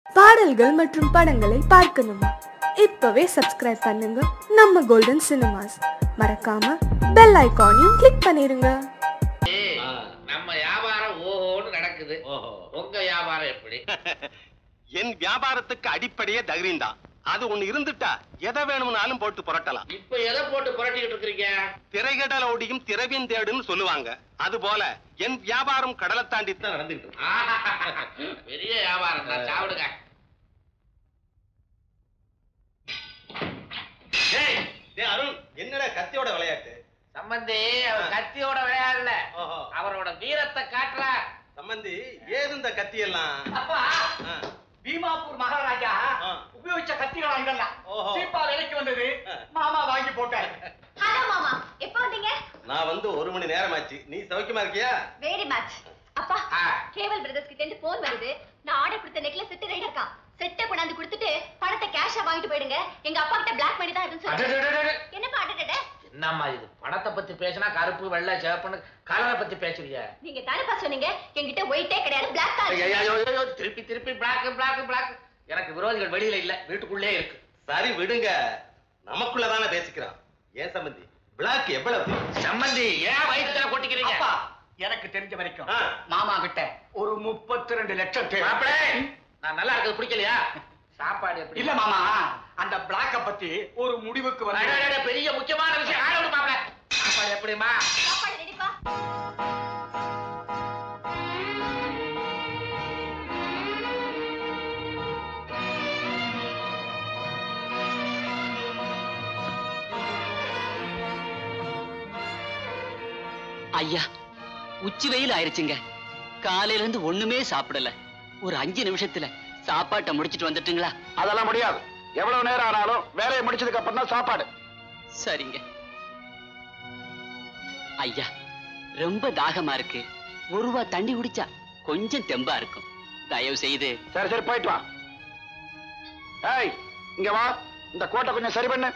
பாடல்கள் மற்றும் படங்களை பார்க்கணுமா? இப்பவே சப்ஸ்கிரைப் பண்ணுங்க நம்ம கோல்டன் சினிமாஸ். மறக்காம பெல் ஐகானையும் கிளிக் பண்ணிருங்க. நம்ம வியாபாரம் ஓஹோன்னு நடக்குது. உங்க வியாபாரம் எப்படி? என் வியாபாரத்துக்கு அடிப்படையே தைரியம் தான். அது ஒண்ணு இருந்துட்டா எதை வேணும்னாலும் போட்டு புரட்டலாம். இப்ப எதை போட்டு புரட்டிக்கிட்டு இருக்கீங்க? திரைகடலோடியும் திரவியம் தேடுன்னு சொல்லுவாங்க. அது போல என் வியாபாரம் கடலை தாண்டி தான் நடந்துட்டு. பெரிய வியாபாரம் தான். சாப்பிடுங்க. அருண், என்னடா கத்தியோட விளையாட்டு? சம்பந்தி அவர் கத்தியோட விளையாடல, அவரோட வீரத்தை காட்டுறார். சம்பந்தி, ஏது இந்த கத்தி எல்லாம்? பீமாப்பூர் மகாராஜா உபயோகிச்ச கத்திகளா இதெல்லாம் சீப்பா விலைக்கு வந்தது. மாமா வாங்கி போட்டாரு. ஹலோ மாமா, எப்போ வந்தீங்க? நான் வந்து 1 மணி நேரம் ஆச்சு. நீ சௌக்கியமா இருக்கியா? Very much. அப்பா, கேவல் பிரதர்ஸ் கிட்ட இருந்து போன் வருது. நான் ஆர்டர் கொடுத்த நெக்லஸ் செட் ரெடி இருக்கா. செட்டை கொண்டாந்து கொடுத்துட்டு பணத்தை கேஷா வாங்கிட்டு போயிடுங்க. எங்க அப்பா கிட்ட பிளாக் மணி தான் இருக்குன்னு சொல்லுங்க. என்னப்பா அடடட? என்னம்மா இது? பணத்தை பத்தி பேசினா கருப்பு வெள்ளை சிவப்புன்னு கலரை பத்தி பேசுறீங்க. நீங்க தானப்பா சொன்னீங்க என்கிட்ட ஒயிட்டே கிடையாது, பிளாக் தான். திருப்பி திருப்பி பிளாக் பிளாக் பிளாக். எனக்கு விரோதிகள் வெளியில இல்ல, வீட்டுக்குள்ளே இருக்கு. சரி விடுங்க, நமக்குள்ளதானே பேசிக்கிறோம். ஏன் சம்பந்தி, பிளாக் எவ்வளவு? சம்பந்தி ஏன் வயிற்றுல கொட்டிக்கிறீங்க? எனக்கு தெரிஞ்ச வரைக்கும் மாமா கிட்ட ஒரு 32 லட்சம் தேவை. நான் நல்லா இருக்கிறது பிடிக்கலையா? சாப்பாடு எப்படி? இல்ல மாமா, அந்த பிளாக்க பத்தி ஒரு முடிவுக்கு வந்து பெரிய முக்கியமான விஷயம். ஆளோடு மாப்ள, சாப்பாடு எப்படிமா? சாப்பாடு ரெடிப்பா. ஐயா, உச்சி வெயில் ஆயிருச்சுங்க. காலையில இருந்து ஒண்ணுமே சாப்பிடல. ஒரு 5 நிமிஷத்துல சாப்பாட்டை முடிச்சிட்டு வந்துட்டுங்களா? அதெல்லாம் முடியாது. எவ்வளவு நேரம் ஆனாலும் வேலையை முடிச்சதுக்கு அப்புறம் தான் சாப்பாடு. சரிங்க ஐயா, ரொம்ப தாகமா இருக்கு. 1 ரூபா தண்ணி குடிச்சா கொஞ்சம் தெம்பா இருக்கும். தயவு செய்து. சரி சரி, போயிட்டு வா. ஏய், இங்க வா, இந்த கோட்டை கொஞ்சம் சரி பண்ணு.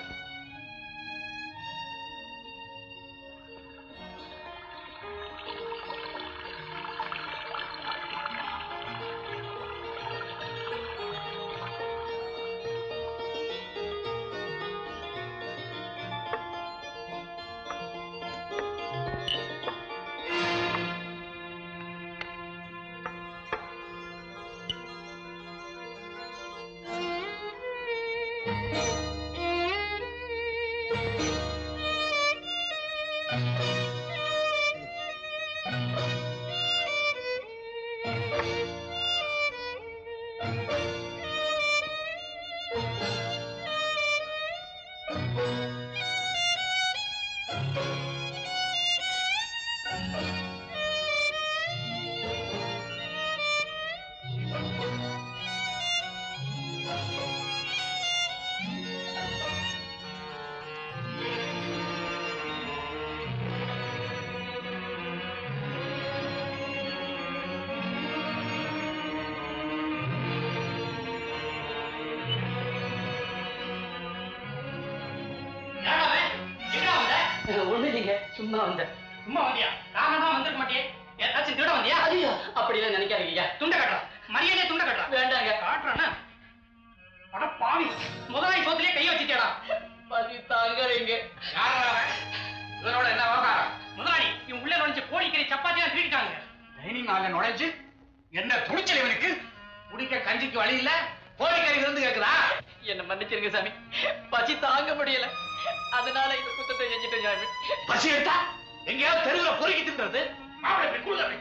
ஒண்ணு இல்லைங்க, சும்மா வந்த. சும்மா வந்தியா? காரணமா வந்திருக்க மாட்டியே. ஏதாச்சும் திருட வந்தியா? ஐயோ, அப்படிலாம் நினைக்காதீங்க. துண்ட கட்டுறா, மரியாதையா துண்ட கட்டுறா. வேண்டாங்க. காட்டுறானா? அட பாவி, முதலாளி சோத்திலே கைய வச்சிட்டியாடா. பசி தாங்கறீங்க. இவனோட என்ன விவகாரம்? முதலாளி இவன் உள்ள நுழைஞ்சு கோழிக்கறி சப்பாத்தி எல்லாம் திருடிட்டாங்க. டைனிங் ஹால்ல நுழைஞ்சு என்ன துணிச்சல் இவனுக்கு? குடிக்க கஞ்சிக்கு வழி இல்ல, கோழிக்கறி இருந்து கேக்குதா? என்ன மன்னிச்சிருங்க சாமி, பசி தாங்க முடியல. அதனால இந்த குத்தத்தை செஞ்சுட்டேன் சாமி. பசி எடுத்தா எங்கேயாவது தெருவுல பொறுக்கி தின்றது? மாப்பிள்ளை போய் குடுங்க.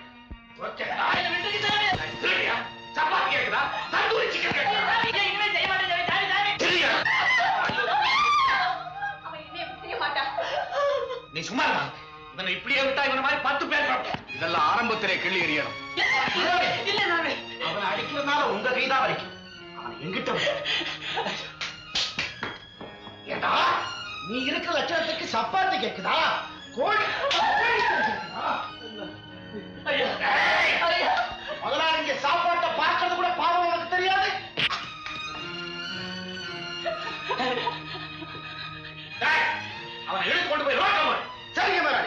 சப்பாத்தி கேக்குதா? தந்தூரி சிக்கன் கேக்குதா? இனிமே செய்ய மாட்டேன் சாமி. சாமி தெரியா? அவன் இனிமே செய்ய மாட்டான். நீ சும்மா இருமா. இவனை இப்படியே விட்டா இவன மாதிரி 10 பேர் இருப்பாங்க. இதெல்லாம் ஆரம்பத்திலே கிள்ளி எறியணும். இல்ல சாமி, அவனை அடிக்கிறதுனால உங்க கைதான் வரைக்கும். அவன் எங்கிட்ட ஏண்டா, நீ இருக்கிற லட்சணத்துக்கு சப்பாத்தி கேக்குதா? கோழி முதலாளி இங்க சாப்பாட்டை பார்க்கறது கூட பாவம் உனக்கு தெரியாது. அவன் எடுத்து கொண்டு போய் ரோட்ல போடு. சரிங்க முதலாளி.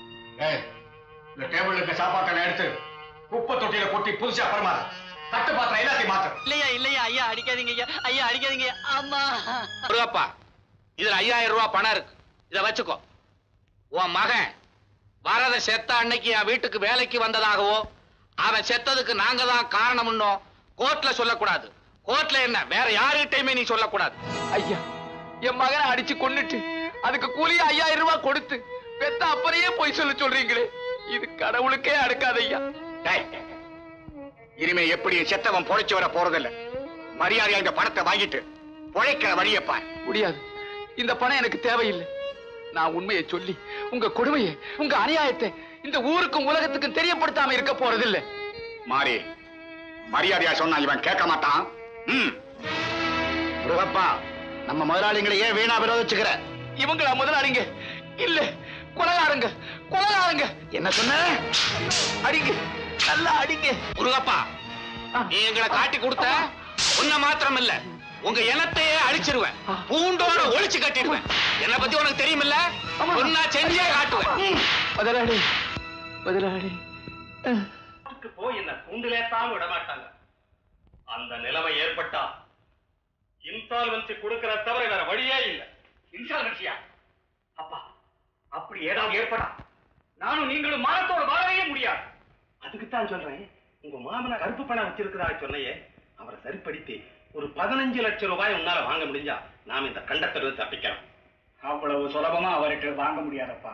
இந்த டேபிள்ல இருக்க சாப்பாட்டை எடுத்து குப்பை தொட்டியில கொட்டி புதுசா பரிமாறு. தட்டு பாத்திரம் அப்புறம் எல்லாத்தையும் மாத்துறோம். இல்லையா இல்லையா ஐயா அடிக்காதீங்க ஐயா, ஐயா அடிக்காதீங்க. அம்மா முருகப்பா, இதுல 5000 ரூபாய் பணம் இருக்கு, இத வச்சுக்கோ. உன் மகன் வரத செத்த அன்னைக்கு என் வீட்டுக்கு வேலைக்கு வந்ததாகவோ, அவன் செத்ததுக்கு நாங்க தான் காரணம்னோ கோர்ட்ல சொல்லக்கூடாது. கோர்ட்ல என்ன, வேற யாருகிட்டயுமே நீ சொல்லக்கூடாது. ஐயா, என் மகனை அடிச்சு கொன்னுட்டு அதுக்கு கூலியா 5000 ரூபாய் கொடுத்து பெத்த அப்பறையே போய் சொல்றீங்களே, இது கடவுளுக்கே அடுக்காத ஐயா. இனிமே எப்படி செத்தவன் பொழைச்சு வர போறதில்ல. மரியாதையா இந்த பணத்தை வாங்கிட்டு பொழைக்கிற வழியப்பா. முடியாது, இந்த பணம் எனக்கு தேவையில்லை. நான் உண்மையை சொல்லி உங்க கொடுமையை, உங்க அநியாயத்தை இந்த ஊருக்கும் உலகத்துக்கும் தெரியப்படுத்தாம இருக்க போறதில்லை. மாறி, மரியாதையா சொன்னா இவன் கேட்க மாட்டான். முருகப்பா, நம்ம முதலாளிகளை ஏன் வீணா விரோதிச்சுக்கிற? இவங்களா முதலாளிங்க? இல்ல, கொலகாரங்க, கொலகாரங்க. என்ன சொன்ன? அடிங்க, நல்லா அடிங்க. முருகப்பா, நீ எங்களை காட்டி கொடுத்த உன்ன மாத்திரம் இல்ல, உங்க இனத்தையே அழிச்சிருவேன், பூண்டோட ஒளிச்சு கட்டிடுவேன். என்ன பத்தி உனக்கு தெரியுமில்ல, சொன்னா செஞ்சே காட்டுவேன். முதலாளி, முதலாளி போய் என்ன கூண்டிலேத்தான் விட மாட்டாங்க. அந்த நிலைமை ஏற்பட்டா இன்சால்வன்சி கொடுக்கிற தவிர வேற வழியே இல்லை. இன்சால்வன்சியா? அப்பா, அப்படி ஏதாவது ஏற்படா நானும் நீங்களும் மானத்தோட வாழவே முடியாது. அதுக்குத்தான் சொல்றேன், உங்க மாமனா கருப்பு பணம் வச்சிருக்கிறதா சொன்னையே, அவரை சரிப்படுத்தி ஒரு 15 லட்சம் ரூபாய் உன்னால வாங்க முடிஞ்சா நாம இந்த கண்டத்திலிருந்து தப்பிக்கலாம். அவ்வளவு சுலபமா அவர்கிட்ட வாங்க முடியாதப்பா.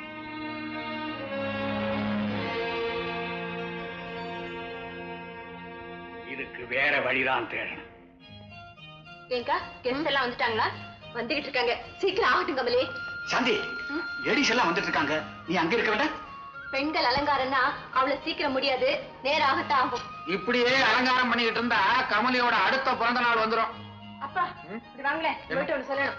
இதுக்கு வேற வழிதான் தேடணும். ஏங்கா, கெஸ்ட் எல்லாம் வந்துட்டாங்களா? வந்துகிட்டு இருக்காங்க, சீக்கிரம் ஆகட்டும் கமலி. சாந்தி, லேடிஸ் எல்லாம் வந்துட்டு இருக்காங்க, நீ அங்க இருக்க வேண்டாம். பெண்கள் அலங்காரம்னா அவ்வளவு சீக்கிரம் முடியாது, நேரம் ஆகத்தான் ஆகும். இப்படியே அலங்காரம் பண்ணிக்கிட்டு இருந்தா கமலியோட அடுத்த பிறந்த நாள் வந்துடும். அப்பா, இப்படி வாங்களேன், உங்கள்கிட்ட ஒண்ணு சொல்லணும்.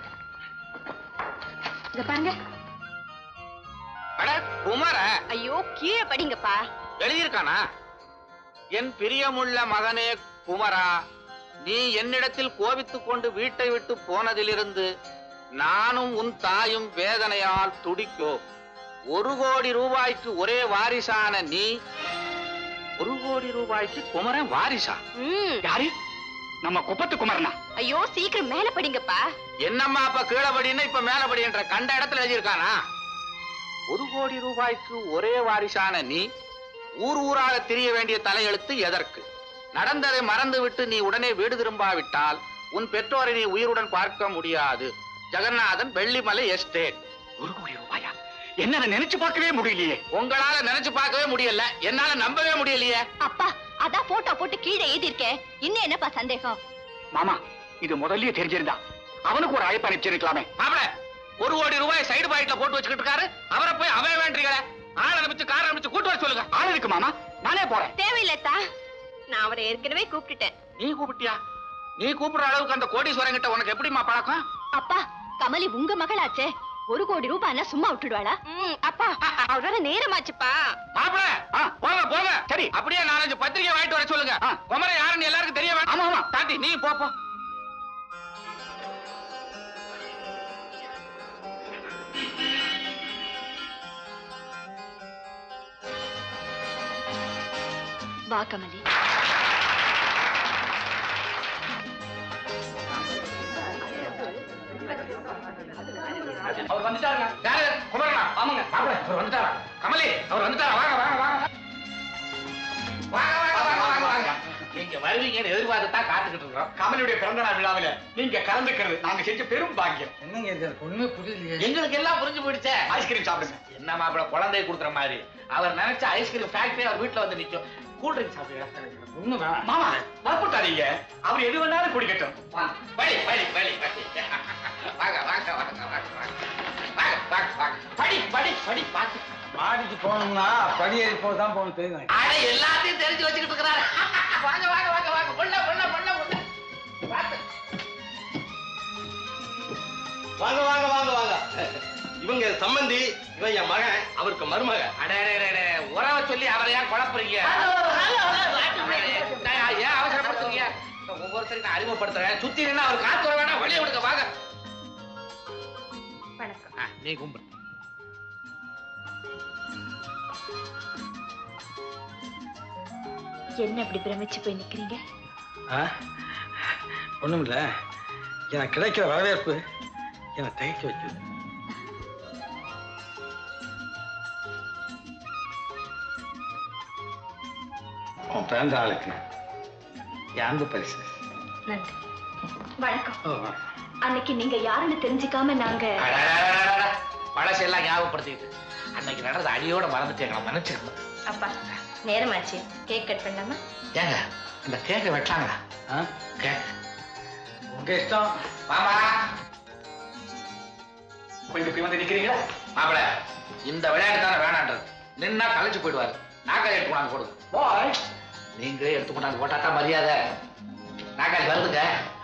இத பாருங்க. அட குமார, ஐயோ, கீழே படிங்கப்பா. எழுதியிருக்கானா? என் பிரியமுள்ள மகனே குமரா, நீ என்னிடத்தில் கோபித்துக் கொண்டு வீட்டை விட்டு போனதிலிருந்து நானும் உன் தாயும் வேதனையால் துடிக்கோ. 1 கோடி ரூபாய்க்கு ஒரே வாரிசான நீ 1 கோடி ரூபாய்க்கு குமரன் வாரிசா? யாரு? நம்ம குப்பத்து குமரனா? ஐயோ, சீக்கிரம் மேல படிங்கப்பா. என்னம்மா அப்ப கீழே படின்னா இப்ப மேல படின்ற கண்ட இடத்துல எழுதியிருக்கானா? 1 கோடி ரூபாய்க்கு ஒரே வாரிசான நீ ஊர் ஊராக திரிய வேண்டிய தலையெழுத்து எதற்கு? நடந்ததை மறந்து விட்டு நீ உடனே வீடு திரும்பாவிட்டால் உன் பெற்றோரை நீ உயிருடன் பார்க்க முடியாது. ஜெகநாதன், வெள்ளிமலை எஸ்டேட். 1 கோடி ரூபாயா? என்னால நினைச்சு பார்க்கவே முடியலையே. உங்களால நினைச்சு பார்க்கவே முடியல, என்னால நம்பவே முடியலையே. அப்பா, அதான் போட்டோ போட்டு கீழே எழுதி இருக்கேன், இன்னும் என்னப்பா சந்தேகம்? மாமா, இது முதல்லயே தெரிஞ்சிருந்தா அவனுக்கு ஒரு அழைப்பு அனுப்பிச்சிருக்கலாமே. மாப்பிள, 1 கோடி ரூபாய் சைடு பாக்கெட்ல போட்டு வச்சுக்கிட்டு இருக்காரு, அவரை போய் அவன் வேண்டீங்களே. ஆள் அனுப்பிச்சு கார் அனுப்பிச்சு கூட்டு வர சொல்லுங்க. ஆள் இருக்கு மாமா, நானே போறேன். தேவையில்லத்தா, நான் அவரை ஏற்கனவே கூப்பிட்டுட்டேன். நீ கூப்பிட்டியா? நீ கூப்பிடுற அளவுக்கு அந்த கோடீஸ்வரன் கிட்ட உனக்கு எப்படிமா பழக்கம்? அப்பா, கமலி உங்க மகளாச்சே, 1 கோடி ரூபாய்னா சும்மா விட்டுடுவாளா? அப்பா, அவரோட நேரமாச்சுப்பா. மாப்பிள, போங்க போங்க. சரி, அப்படியே 4-5 பத்திரிகை வாங்கிட்டு வர சொல்லுங்க. குமரன் யாருன்னு எல்லாருக்கும் தெரிய வேண்டாம். ஆமா ஆமா. தாண்டி நீ போ. வா கமலி. அவர் வந்துட்டாருங்க. யாரு? குமரனா? ஆமாங்க. மாப்பிள, அவர் வந்துட்டாரா? கமலி, அவர் வந்துட்டாரா? வாங்க வாங்க வாங்க வாங்க வாங்க வாங்க வாங்க. நீங்க வருவீங்கன்னு எதிர்பார்த்துதான் காத்துக்கிட்டு இருக்கிறோம். கமலியுடைய பிறந்த நாள் விழாவில நீங்க கலந்துக்கிறது நாங்க செஞ்ச பெரும் பாக்கியம். என்னங்க இது ஒண்ணுமே புரியலையே. எங்களுக்கு எல்லாம் புரிஞ்சு போயிடுச்சே. ஐஸ்கிரீம் சாப்பிடுங்க. என்ன மாப்பிள, குழந்தைய கொடுக்குற மாதிரி அவர் நினைச்ச ஐஸ்கிரீம் ஃபேக்டரி அவர் வீட்டுல வந்து நிக்கும். கூல் ட்ரிங்க் சாப்பிடுங்க. ஒண்ணு வேணாம். மாமா, வரப்பட்டாதீங்க. அவர் எது வேணாலும் குடிக்கட்டும். படி படி படி படி. வாங்க வாங்க வாங்க வாங்க வாங்க வாங்க வாங்க. படி படி படி பாத்து. மாடிக்கு போகணும்னா படியேறி போதான் போகணும் தெரியும். அட, எல்லாத்தையும் தெரிஞ்சு வச்சுக்கிட்டு இருக்கிறாரு. வாங்க வாங்க வாங்க வாங்க. பொண்ண பொண்ண பொண்ண பொண்ண. பாத்து. வாங்க வாங்க வாங்க வாங்க. இவங்க சம்பந்தி, இவன் என் மகன், அவருக்கு மருமக. அடே உறவை சொல்லி அவரை ஏன் குழப்புறீங்க? ஏன் அவசரப்படுத்துறீங்க? ஒவ்வொருத்தரையும் நான் அறிமுகப்படுத்துறேன். சுத்தி நின்று அவர் காத்து வர வேணாம், வெளியே விடுங்க. வாங்க. வணக்கம். நீ கும்பிடு. என்ன இப்படி பிரமிச்சு போய் நிக்கிறீங்க? ஒண்ணும் இல்ல, எனக்கு கிடைக்கிற வரவேற்பு என்னை தயக்க வைக்குது. உன் பிறந்த ஆளுக்கு என் அன்பு பரிசு. நன்றி. வணக்கம். அன்னைக்கு நீங்க யாருன்னு தெரிஞ்சுக்காம நாங்க பழசெல்லாம் ஞாபகப்படுத்திட்டு அன்னைக்கு நடந்த அடியோட மறந்துட்டேங்க, மன்னிச்சிருந்தோம். அப்பா நேரமாச்சு, கேக் கட் பண்ணலாமா? ஏங்க இந்த கேக்கை வெட்டாங்களா? கேக் உங்க இஷ்டம். மாமா கொஞ்சம் இப்படி வந்து நிக்கிறீங்களா? மாப்பிள இந்த விளையாட்டு தானே வேணான்றது, நின்னா கலைச்சு போயிடுவாரு. நாக்காளி எடுத்து கொண்டாந்து போடுங்க. போய் நீங்களே எடுத்து கொண்டாந்து போட்டாதான் மரியாதை. நாக்காளி வருதுங்க.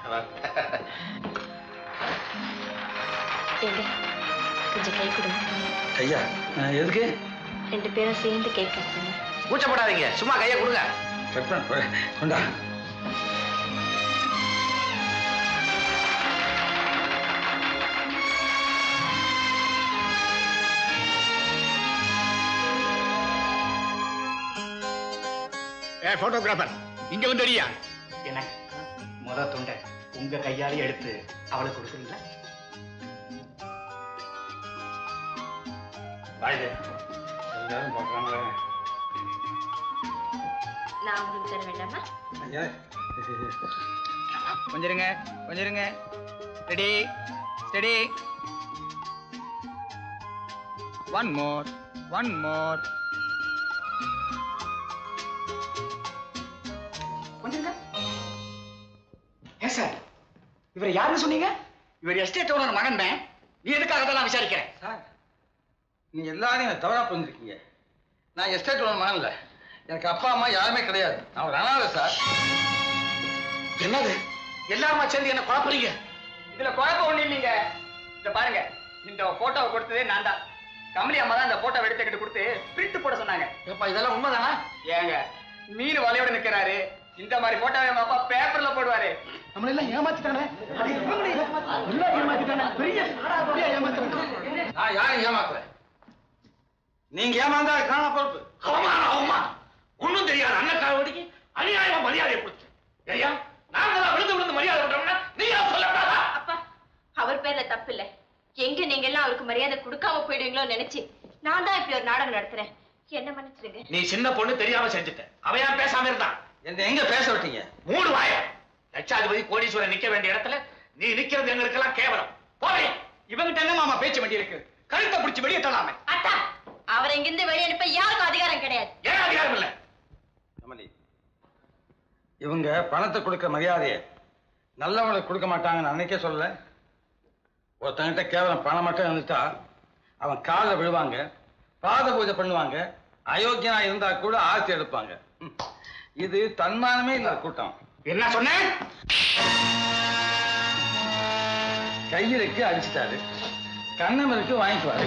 கொஞ்சம் கை கொடுங்க. கையா? எதுக்கு? 2 பேரும் சேர்ந்து கேக் கட் பண்ணுங்க. கூச்சப்படாதீங்க, சும்மா கையை கொடுங்க. கட் பண்ண கொண்டா. போட்டோகிராஃபர் இங்க வந்துடியா? என்ன முத துண்டை உங்க கையாலே எடுத்து அவளுக்கு கொடுக்குறீங்களா? நான் உங்களுக்கு தர வேண்டாமா? கொஞ்சிருங்க கொஞ்சிருங்க. Ready steady. One more one more. ஏன் சார் இவர் யாருன்னு சொன்னீங்க? இவர் எஸ்டேட் ஓனர் மகன் தான். நீ எதுக்காக தான் விசாரிக்கிறேன் சார்? நீ எல்லாரையும் தவறா புரிஞ்சிருக்கீங்க. நான் எஸ்டேட் ஓனர் மகன் இல்லை. எனக்கு அப்பா அம்மா யாருமே கிடையாது. நான் ஒரு அனாதை சார். என்னது எல்லாருமா சேர்ந்து என்ன குழப்பறீங்க? இதுல குழப்பம் ஒண்ணு இல்லைங்க. இத பாருங்க, இந்த போட்டோவை கொடுத்ததே நான் தான். கமலி அம்மா தான் இந்த போட்டோ எடுத்துக்கிட்டு கொடுத்து பிரிண்ட் போட சொன்னாங்க. ஏப்பா இதெல்லாம் உண்மைதானா? ஏங்க மீன் வலையோட நிக்கிறாரு, இந்த மாதிரி போட்டோ எங்க அப்பா பேப்பர்ல போடுவாரு. நம்மள எல்லாம் ஏமாத்திட்டானே. எல்லாம் ஏமாத்திட்டானே. பெரிய ஏமாத்திட்டானே. நான் யாரையும் ஏமாத்துறேன்? நீங்க ஏமாந்தா காண பொறுப்பு. அவமானம் அவமானம். ஒண்ணும் தெரியாது அண்ணக்காவடிக்கு அநியாயமா மரியாதை கொடுத்து. ஐயா நாங்க தான் விழுந்து மரியாதை பண்றோம்னா நீங்க சொல்லக்கூடாதா? அப்பா அவர் பேர்ல தப்பு இல்ல. எங்க நீங்க எல்லாம் அவருக்கு மரியாதை கொடுக்காம போயிடுவீங்களோ நினைச்சு நான் தான் இப்படி ஒரு நாடகம் நடத்துறேன். என்ன மன்னிச்சிடுங்க. நீ சின்ன பொண்ணு தெரியாம செஞ்சுட்ட. அவன் ஏன் பேசாம இருந்தான்? என்ன எங்க பேச விட்டீங்க? மூடு வாய. லட்சாதிபதி கோடீஸ்வரன் நிக்க வேண்டிய இடத்துல நீ நிக்கிறது எங்களுக்கெல்லாம் கேவலம். போவே. இவங்கிட்ட என்ன மாமா பேச்சு வேண்டி இருக்கு? கழுத்தை பிடிச்சு வெளியே தள்ளாம. அத்தா அவர் இங்கிருந்து வெளியே அனுப்ப யாருக்கும் அதிகாரம் கிடையாது. ஏன் அதிகாரம் இல்ல? கமலி, இவங்க பணத்தை கொடுக்க மரியாதையை நல்லவங்களுக்கு கொடுக்க மாட்டாங்கன்னு அன்னைக்கே சொல்லல. ஒருத்தங்கிட்ட கேவலம் பணம் மட்டும் இருந்துட்டா அவன் காலில் விழுவாங்க, பாத பூஜை பண்ணுவாங்க, அயோக்கியனா இருந்தா கூட ஆர்த்தி எடுப்பாங்க. இது தன்மானமே இல்ல கூட்டம். என்ன சொன்ன? கையிலுக்கு அடிச்சுட்டாரு, கண்ணமருக்கு வாங்கிக்குவாரு.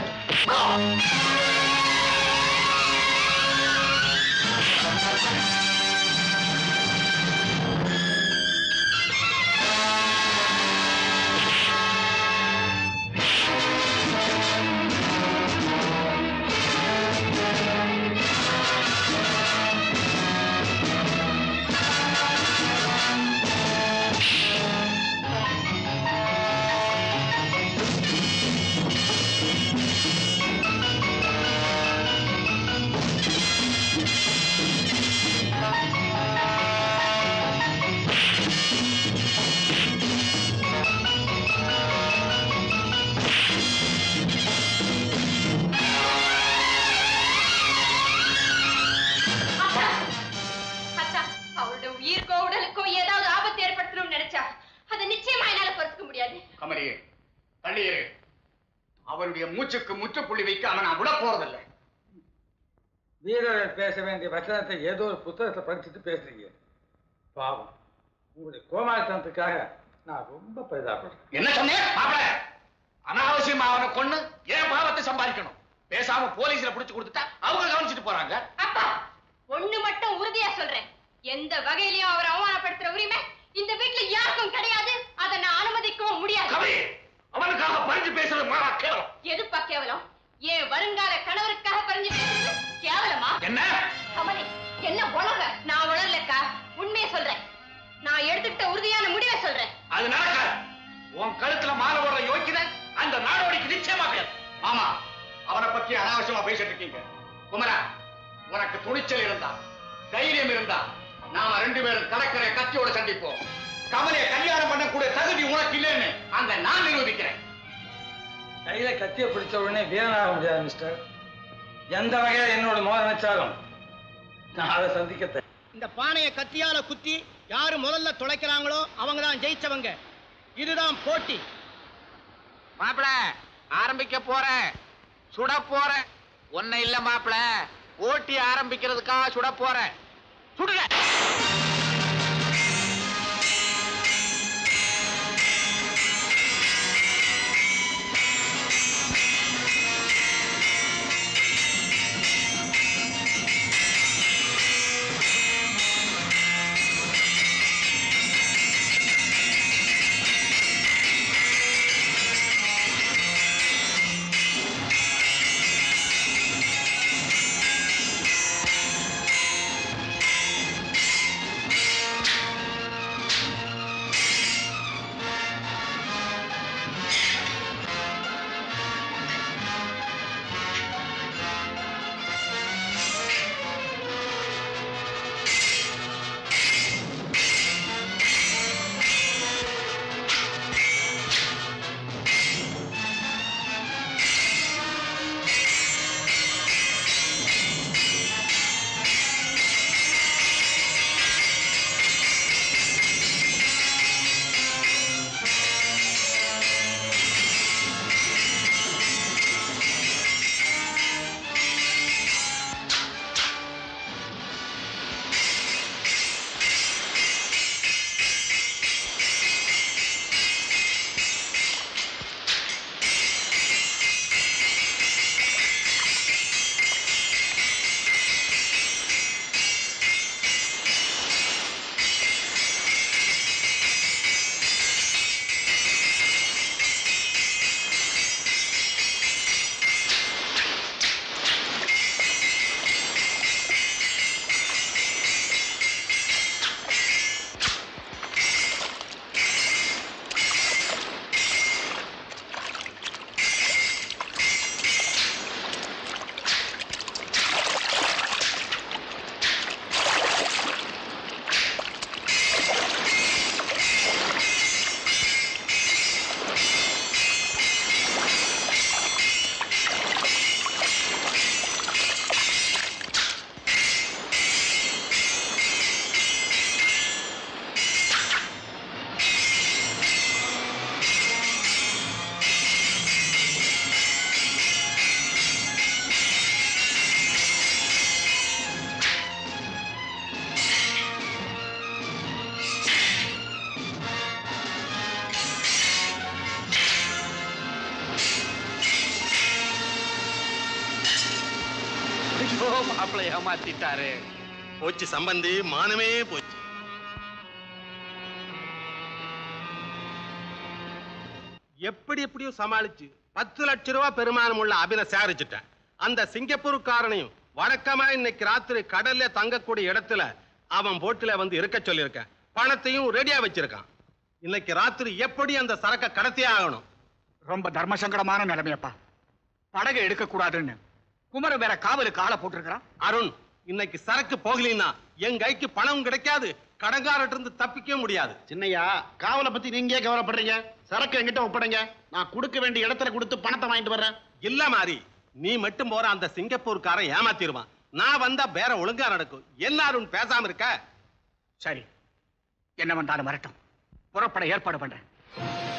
அவருடைய மூச்சுக்கு முற்றுப்புள்ளி வைக்காம நான் விட போறதில்லை. வீரர்கள் பேச வேண்டிய வச்சனத்தை ஏதோ ஒரு புத்தகத்தை படிச்சுட்டு பேசுறீங்க. பாவம், உங்களுடைய கோமாளித்தனத்துக்காக நான் ரொம்ப பரிதாபப்படுறேன். என்ன சொன்னேன்? மாப்பிள அனாவசியமா அவனை கொன்னு ஏன் பாவத்தை சம்பாதிக்கணும்? பேசாம போலீஸ்ல புடிச்சு கொடுத்துட்டா அவங்க கவனிச்சுட்டு போறாங்க. அப்பா ஒண்ணு மட்டும் உறுதியா சொல்றேன், எந்த வகையிலயும் அவர் அவமானப்படுத்துற உரிமை இந்த வீட்டுல யாருக்கும் கிடையாது. அதை நான் அனுமதிக்கவும் முடியாது. அவனுக்காக பறிஞ்சு பேசுறது மாறா கேவலம். எதுப்பா கேவலம்? ஏன் வருங்கால கணவருக்காக பறிஞ்சு பேசுறது கேவலமா? என்ன கமலி என்ன உலக? நான் உணரலக்கா, உண்மையை சொல்றேன். நான் நிச்சயமா பேர். ஆமா, அவனை பத்தி அனாவசியமா பேசிட்டு இருக்கீங்க. குமரா, உனக்கு துணிச்சல் இருந்தா, தைரியம் இருந்தா, நாம 2 பேரும் கடற்கரை கத்தியோட சந்திப்போம். கமலையை கல்யாணம் பண்ணக்கூடிய தகுதி உனக்கு இல்லைன்னு அங்க நான் நிரூபிக்கிறேன். கையில கத்திய பிடிச்ச உடனே வீரனாக முடியாது மிஸ்டர். எந்த வகையில என்னோட மோத நினைச்சாலும் நான் அதை சந்திக்கத்தேன். இந்த பானையை கத்தியால குத்தி யாரு முதல்ல துளைக்கிறாங்களோ அவங்க தான் ஜெயிச்சவங்க. இதுதான் போட்டி. மாப்பிள, ஆரம்பிக்க போறேன், சுட போறேன். ஒன்ன இல்ல மாப்பிள, போட்டி ஆரம்பிக்கிறதுக்காக சுட போறேன். சுடுங்க. மாப்பிள்ளை ஏமாத்திட்டாரு. போச்சு சம்பந்தி, மானமே போச்சு. எப்படியோ சமாளிச்சு 10 லட்சம் ரூபாய் பெருமானம் உள்ள அபினை சேரிச்சுட்டேன். அந்த சிங்கப்பூர்காரனையும் வழக்கமா இன்னைக்கு ராத்திரி கடல்ல தங்கக்கூடிய இடத்துல அவன் போட்டுல வந்து இருக்க சொல்லியிருக்கேன். பணத்தையும் ரெடியா வச்சிருக்கான். இன்னைக்கு ராத்திரி எப்படி அந்த சரக்க கடத்தியே ஆகணும். ரொம்ப தர்மசங்கடமான நிலைமையப்பா. படகை எடுக்க கூடாதுன்னு குமர வேற காவலுக்கு ஆளை போட்டிருக்கிறான். அருண், இன்னைக்கு சரக்கு போகலின்னா என் கைக்கு பணம் கிடைக்காது, கடங்காரட்டு இருந்து தப்பிக்க முடியாது. சின்னையா, காவலை பத்தி நீங்க கவலைப்படுறீங்க? சரக்கு என்கிட்ட ஒப்படைங்க, நான் கொடுக்க வேண்டிய இடத்துல கொடுத்து பணத்தை வாங்கிட்டு வர்றேன். இல்ல மாதிரி நீ மட்டும் போற அந்த சிங்கப்பூர்காரன் ஏமாத்திடுவான். நான் வந்தா வேற ஒழுங்கா நடக்கும். என்ன அருண் பேசாம இருக்க? சரி, என்ன வந்தாலும் வரட்டும், புறப்பட ஏற்பாடு பண்றேன்.